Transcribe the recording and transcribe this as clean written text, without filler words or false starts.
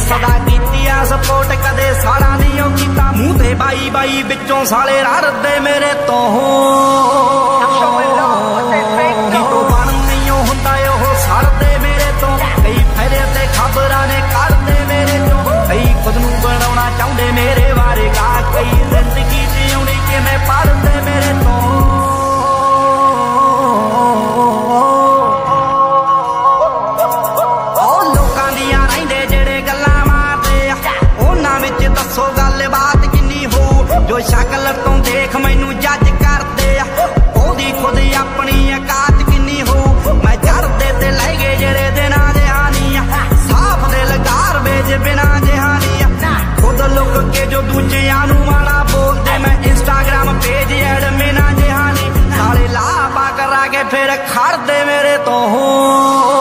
सदा कीती आ सपोर्ट कदे साड़ा नहीं ओ कीता मूंह ते बाई बाई विचों साले रड़दे मेरे तो तो बन नहीं हुंदा ओह सड़दे मेरे तो कई फेरे ते खबरां ने करदे मेरे तो कई खुद नूं बनाउणा चाहुंदे मेरे बारे गा कई जिंदगी जीउणी किवें पढ़दे मेरे तो लोकां दियां रहिंदे जेड़े गल्लां मारदे उन्हां विच दस्सो गल बात किन्नी हो जो शक्ल तो देख मैनू जज करदे ओदी खुद अपनी औकात किन्नी हो मैं चढ़दे ते लै गए जेड़े दिनां जहानी साफ दिल गारबेज बिना जहानी खुद लुक के जो दूजियां नू माड़ा बोलदे मैं इंस्टाग्राम पेज एडमिना जहानी साले लापा करा के फिर खड़दे मेरे तो